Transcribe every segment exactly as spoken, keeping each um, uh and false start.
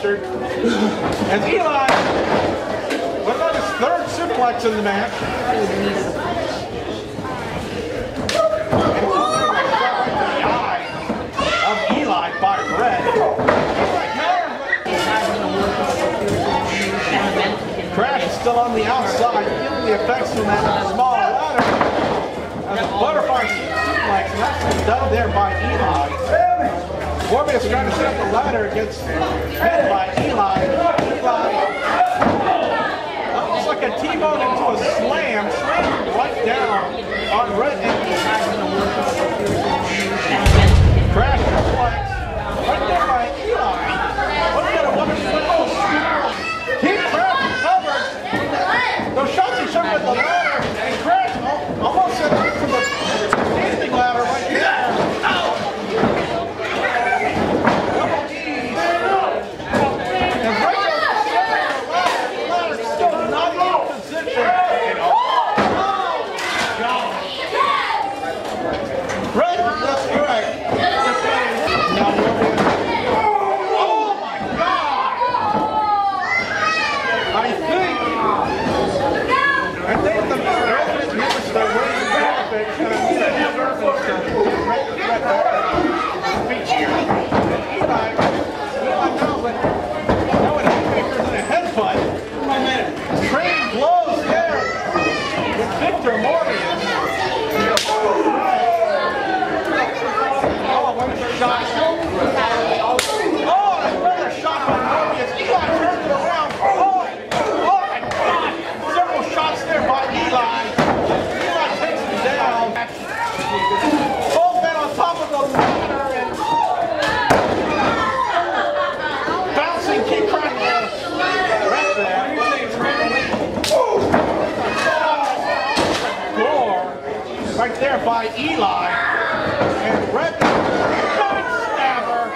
District. And Eli, what about his third suplex in the match? Of Eli by Red. Crash is still on the outside, feeling the effects from that small ladder. As a butterfly suplex, and that's done there by Eli. Morbius trying to set up the ladder, gets hit by Eli. Eli, almost like a T-bone into a slam, slammed right down on Red. Crash reflex, right there by Eli. What's that a woman football? Keep Crash covered. Those shots he shot with the ladder, and Crash almost set it to the standing ladder right there. Double E. And right there, the ladder is still not in position. Oh, gosh. Red, that's correct. Now Morbius. Oh my God! I think. I think the Ravens used their winning graphics and I'm going to have their feature. And Eli, Eli now with now with haymakers and a headbutt. Train blows there with Victor Morbius. Oh, another shot. Oh, another shot by Morbius. Eli turns it around. Oh, oh my God. Several shots there by Eli. Eli takes him down. Both men on top of the ladder and bouncing keep crying. Right there. Floor. Right there by Eli. And Red stabber.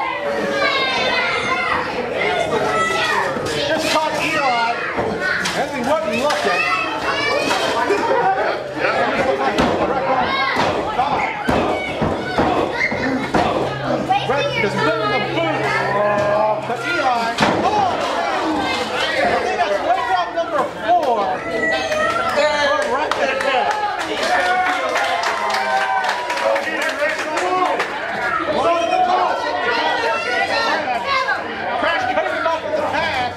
Just caught Eli as he wasn't looking. Red is putting the boot to Eli. Oh! I think that's leg drop number four. Right there. Crash cutting him off with the pass.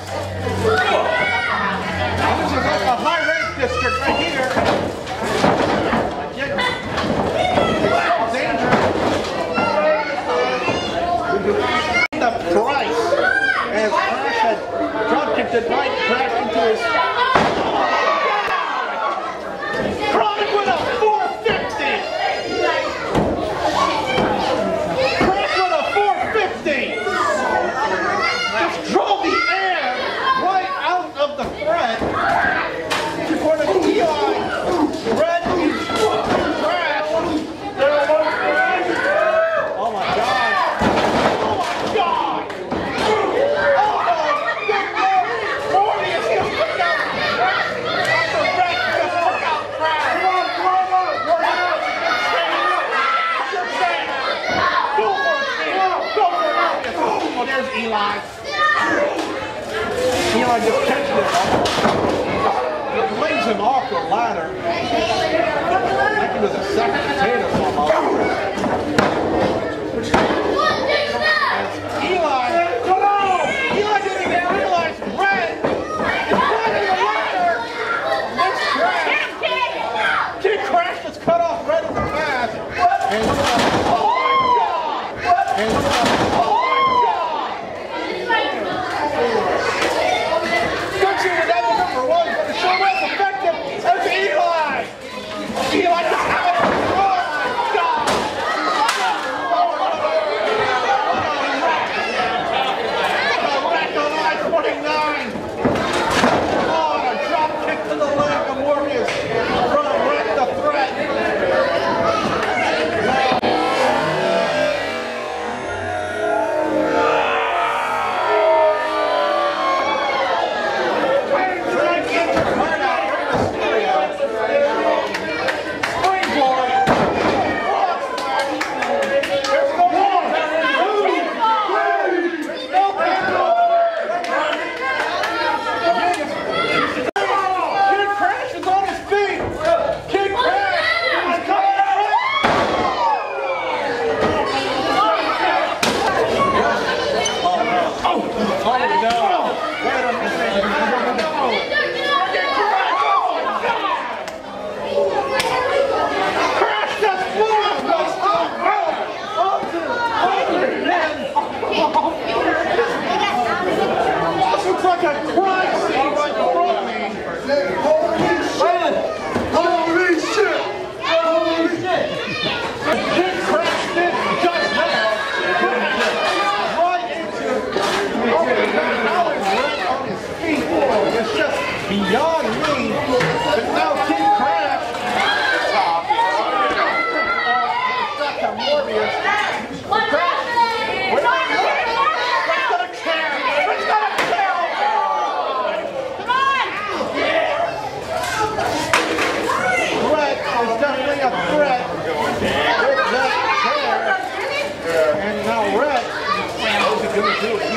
This is like a high range district right here. Danger. The price as Crash had drop kicked it right back into his. Chronic with a four fifty. Crash with a four fifty. Just drove the air right out of the thread. According to Eli, Red Crash. Oh my God. Oh my God. Oh my God. Morbius just took out Crash. After Red just took out Crash. Come on, come on. Go for it, Steve. Go for it. Oh, there's Eli. Eli just catches it. It lays him off the ladder. Like he was a sack of potatoes almost. As Eli, come on! Eli didn't even realize Red is climbing the ladder. Let's Crash. Kid Crash just cut off Red in the pass. And oh my God! And oh my God! Good thing that that was number one, but it sure was effective as Eli. Eli just had it. Oh my God! twenty-nine. Oh, and a drop kick to the leg of Morbius from Red the Threat. beyond me, but now Kid Crash. Oh, Morbius. Crash. Where are you? Let's go to chair. Let's go to chair. Come on. Brett is definitely a threat with that chair. And now Red, what's he going to do?